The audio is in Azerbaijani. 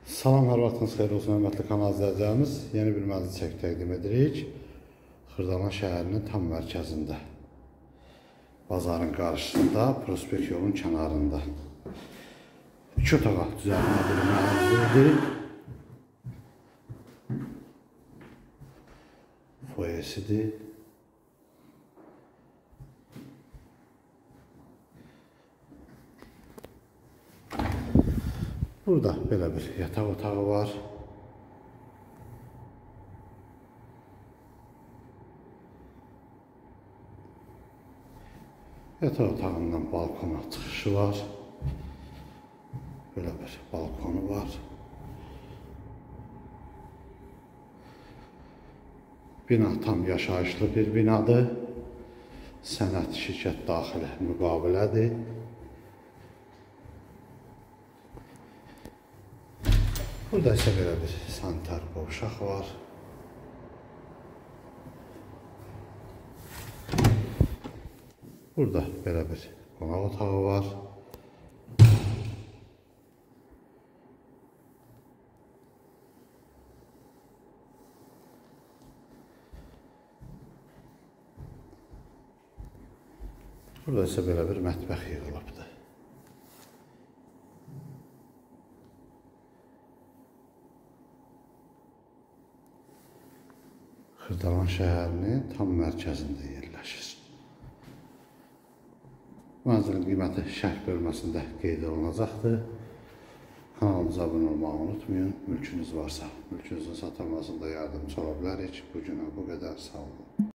Salam, hər vaxtınız xeyir olsun, hörmətli kanal izləyicilərimiz. Yeni bir mənzil çək təqdim edirik. Xırdalan şəhərinin tam mərkəzində. Bazarın qarşısında, prospekt yolun kənarında. 2 otağa düzəlmə bir mənzildir. Foyesidir. Burada belə bir yataq otağı var. Yataq otağından balkona çıxışı var. Belə bir balkonu var. Bina tam yaşayışlı bir binadır. Sənət şirkət daxili müqavilədir. Burada isə belə bir sanitar qovşaq var. Burada belə bir qonaq otağı var. Burada isə belə bir mətbəx yığılıbdır. Xırdalan şəhərinin tam mərkəzində yerləşir. Mənzilin qiyməti şərh bölməsində qeyd olunacaqdır. Kanalımıza abunə olmağı unutmayın. Mülkünüz varsa, mülkünüzün satılmasında yardımcı ola bilərik. Bugünə bu qədər, sağ olun.